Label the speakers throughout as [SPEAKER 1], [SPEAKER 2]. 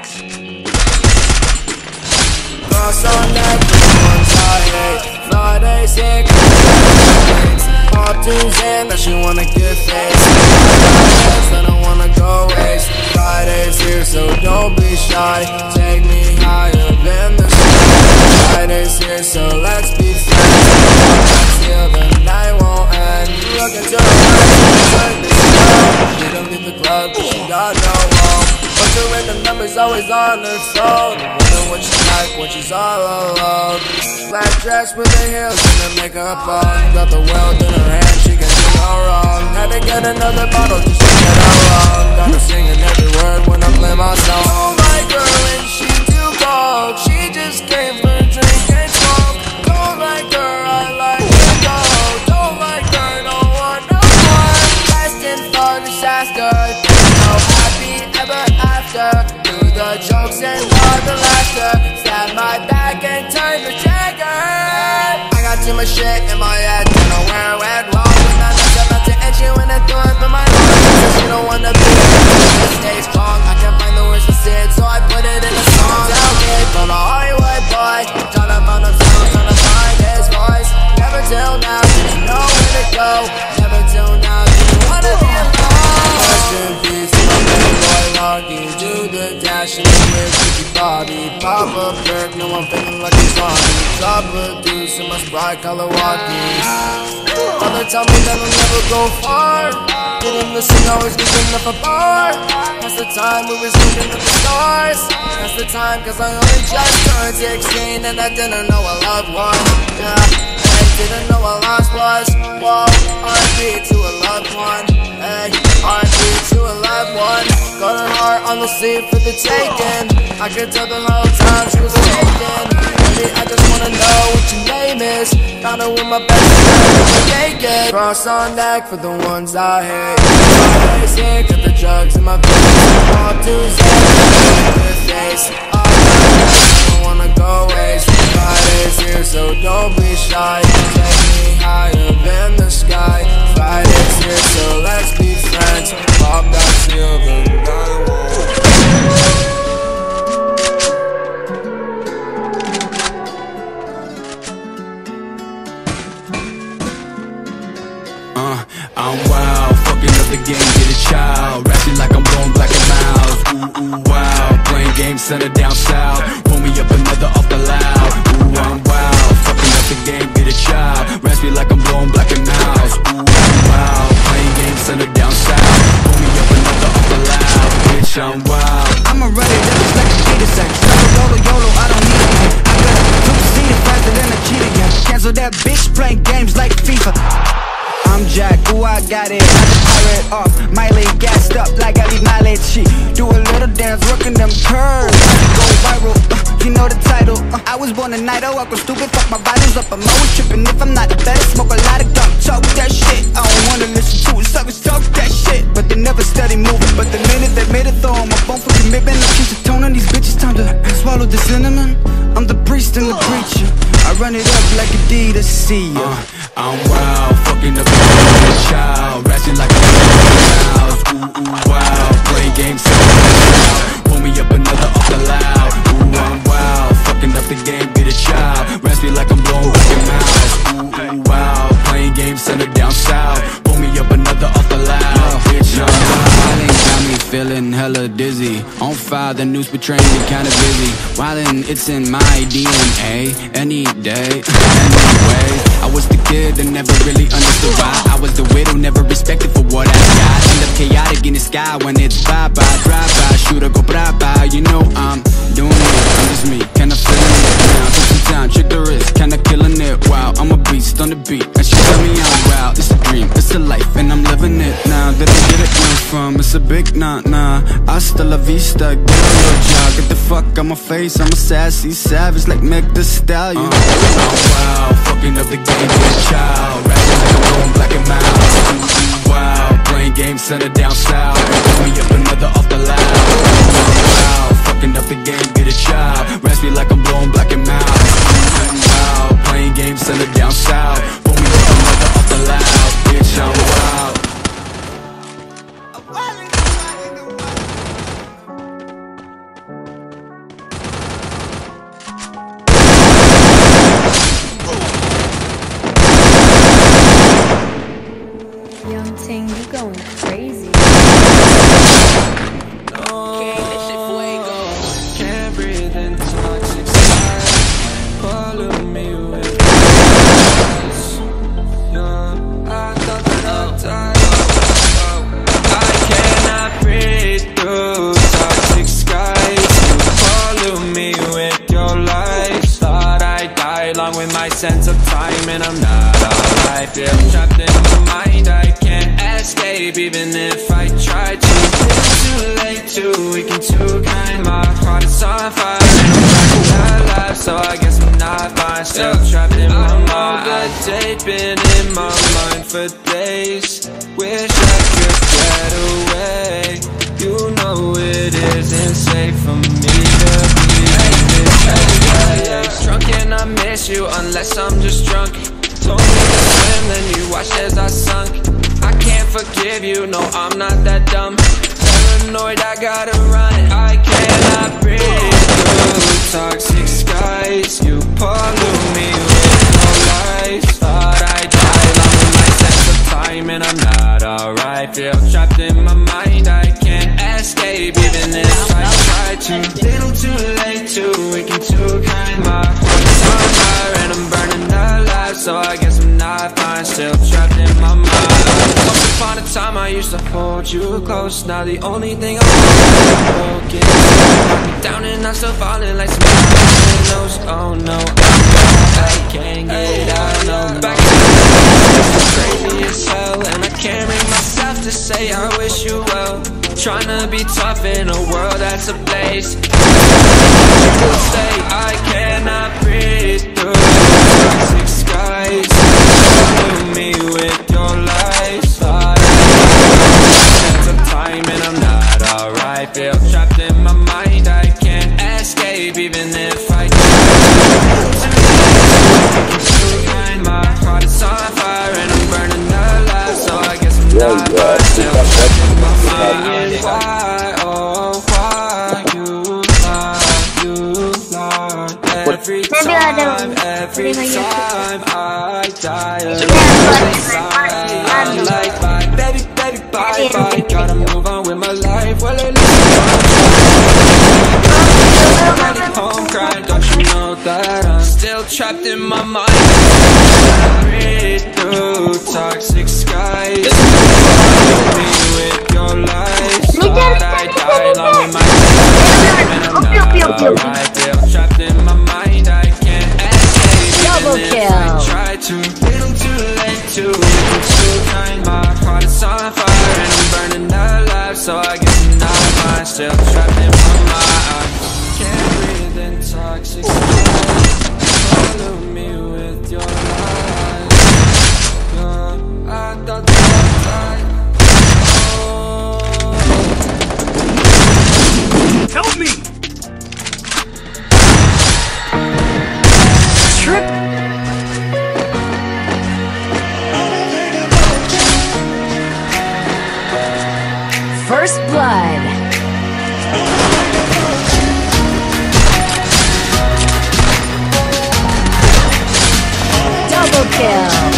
[SPEAKER 1] Cross on that, ones I hate. Fridays here, all Tuesday, now she wanna get faced. I don't wanna go waste. Fridays here, so don't be shy. Take me higher than the sky. Fridays here, so let's be friends. Till the night won't end. Look into her eyes, turn this down. She don't leave the club, cause she got no home. Bunch of random numbers always on her phone. Wonder what she like when she's all alone. Black dress with the heels and the makeup on. Got the world in her hand, she can do no wrong. Had to get another bottle just to get her wrong. Got her singing every word when I play my song. Oh my girl, and she too cold. She just came for a drink and smoke. Don't like her, I like her cold. Don't like her, don't want no more. Destined for disaster. No happy ever after. Do the jokes and all the laughter. Stab my back and turn the trigger. I got too much shit in my head, don't know where I went wrong. When I messed up at the edge, you when I threw it for my lungs. She don't wanna be stay strong. I can't find the words to say it, so I put it in a song. Tell me from a Hollywood boy, tryna find himself, tryna find his voice. Never till now did he know where to go. Never till now did he wanna be alone. Rest in peace to my bad boy Rocky. Do the dash and the with Ricky Bobby. Pop a perk, no I'm feeling like a zombie. Top producer, my sprite color walkie. Mother tell me that I'll never go far. Didn't listen, always was enough a bar. That's the time we was looking at the stars. That's the time cause I only just turned 16 and I didn't know a loved one. Yeah, I didn't know what lost was. Whoa, R.I.P. to a loved one. Hey, R.I.P. to a loved one. Got her heart on the sleeve for the taking. I could tell the whole time she was taken. Baby, I just wanna know what your name is. Found her with my best friend, naked. Cross on deck for the ones I hate. Fridays here, got the drugs in my veins. All Tuesday, good face. I don't wanna go waste. Fridays here, so don't be shy. Take me higher than the sky. Fridays here, so let's be friends. Pop that silver night wall.
[SPEAKER 2] I'm wild, fucking up the game, get a child. Rapping like I'm blowing black and miles. Ooh, ooh, wow, playing games, center down south. Pull me up another off the loud. Ooh, I'm wild, fucking up the game, get a child. Raspy like I'm blowing black and miles. Ooh, wow, playing games, center down south. Pull me up another off the loud. Bitch, I'm wild.
[SPEAKER 3] I'ma run it up just like a cheetah sex. Yolo, YOLO, I don't need it. I got a two-seater faster than a cheetah, yeah. Cancel that bitch playing games like FIFA. I'm Jack, ooh, I got it. I can pirate off, Miley gassed up like I leave mileage. She do a little dance, working them curves. Go viral, you know the title. I was born a night, I go stupid, fuck my vitals up. I'm always tripping if I'm not the best. Smoke a lot of gum, talk that shit. I don't wanna listen to it, suckers talk that shit. But they never steady moving. But the minute they made it, throw on my phone for commitment. I change the tone on these bitches, time to swallow the cinnamon. I'm the priest and the preacher. I run it up like Adidas, see ya.
[SPEAKER 2] I'm wild, fucking up the game, child. Rapping like I'm miles. Ooh, ooh, wow, playing games, pull me up another off the loud. Ooh, I'm wild, fucking up the game, get a child. Raspy like I'm blowing black and miles. Ooh, ooh, wow, playing games, center down south. Pull me up another off the loud. Bitch, I'm wild. Got me feeling hella dizzy. On fire, the news betraying me kinda busy. Wildin', it's in my DNA. Any day, anyway. I was the kid that never really understood why. I was the widow, never respected for what I got. End up chaotic in the sky when it's bye-bye. Drive-by, shoot or go bye-bye. You know I'm doing it, I'm just me. Can I feel it now? Take some time, check the wrist. Can I killing it? Wow, I'm a beast on the beat. And she tell me I'm wild. It's a dream, it's a life, and I'm living it now. That I get it where I'm from, it's a big nah. Hasta la vista, get a real job. Get the fuck out my face, I'm a sassy savage like Meg Thee Stallion. I'm wild, fucking up the game, get a child. Rapping like I'm going black and miles. Ooh, wow, playing games, center down south. Pull me up another off the loud. Wow, fucking up the game, get a child. Raspy like I'm blowing black and miles. Wow, playing games, center down south. Pull me up another off the loud. Bitch, I'm wild.
[SPEAKER 4] Young Ting, you going crazy.
[SPEAKER 2] Can't breathe in toxic skies. Follow me with lies. Yeah, I thought that I'd die. I cannot breathe through toxic skies. Follow me with your lies. Thought I'd die along with my sense of time, and I'm not alright. Feel trapped in my mind, I can't escape even if I try to. It's too late, too weak and too kind. My heart is on fire and I'm not alive, so I guess I'm not fine. Still trapped in my mind. A date been in my mind for days. Wish I could get away. You know it isn't safe for me to be like this. Drunk and I miss you unless I'm just drunk. Told me to swim, then you watched as I sunk. I can't forgive you, no, I'm not that dumb. Paranoid, I gotta run. I cannot breathe through toxic skies. You pollute me with no lies. Thought I'd die along with my sense of time, and I'm not alright. Feel trapped in my mind, I can't escape even if I try to. Little too late, too weak and too kind. My heart is on fire and I'm burning alive, so I guess I'm not fine. Still trapped in my mind. Once upon a time I used to hold you close. Now the only thing I want is broken. Knock me down and I'm still falling like some knows. Oh no, I can't get out, no. Back in the crazy as hell, and I can't bring myself to say I wish you well. Trying to be tough in a world that's a place. People say I cannot breathe through toxic skies. Follow me with your lies. Thought I had some time and I'm not alright. Feel trapped in my mind, I can't escape even if I try. My heart is on fire and I'm burning alive, so I guess I'm not fine. Still trapped in my mind. Why, oh why you lie every time I die inside. I'm like bye, baby, bye, bye. Gotta move on with my life. Well, at least I'm home crying. Don't you know that I'm still trapped in my mind? I breathe through toxic skies. Follow me with your lies. Thought I die along with my time, and I'm not alright. Feel trapped in my mind, I can't escape
[SPEAKER 4] Double
[SPEAKER 2] even
[SPEAKER 4] kill.
[SPEAKER 2] if I try to. Little too late, too kind. My heart is on fire and I'm burning alive, so I guess I'm not fine. Still trapped in my mind. Can't breathe in toxic skies. Follow me with your lies. I thought that I'd die.
[SPEAKER 5] Help me!
[SPEAKER 4] Trip. First blood. Double kill.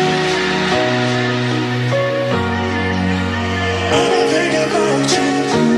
[SPEAKER 6] All I think about you.